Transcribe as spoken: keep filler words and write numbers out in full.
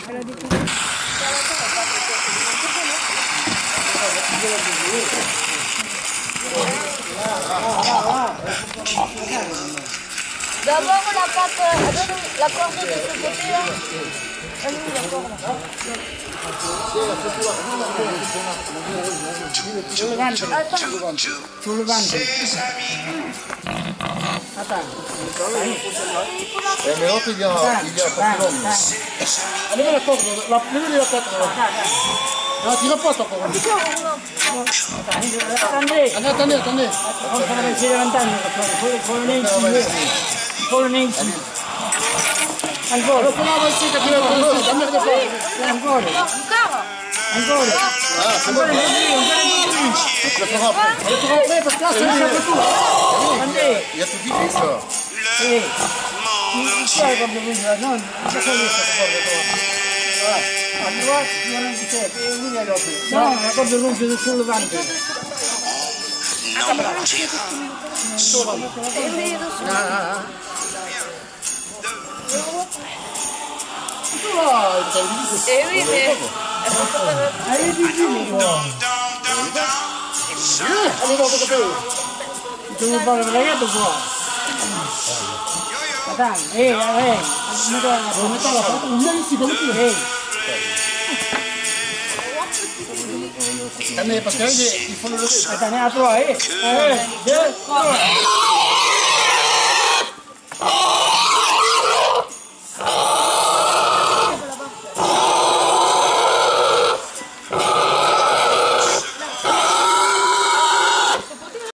D'abord la pâte, la corde de ce côté là. Allez, la corde là. Sul levante. E me lo pigliamo, pigliamo, Allora la corde, la prima la corde. No, tira posto con. Andate, andate, andate. Non fare il giro andando, con le con le ancora. Lo provo sì che tira con. Dammi da fare. Ancora. Ancora. Ah, ancora non è, ancora non è. Lo provo. Lo provo per caso non tu. Andate. Io ti dico questo. Sì. Non sai come vuoi, no? Non so se lo allora, non c'è, non è l'opera. No, la cosa rompe sul levante. Eh oui, mais... Allez, dis-moi. Allez, va che tu non parli ragazzo qua. Dai, eh, eh. Non metto la foto, non mi si vuole. Eh. También, parce que il faut le lever. Attends, à toi, eh. Eh, deux, trois.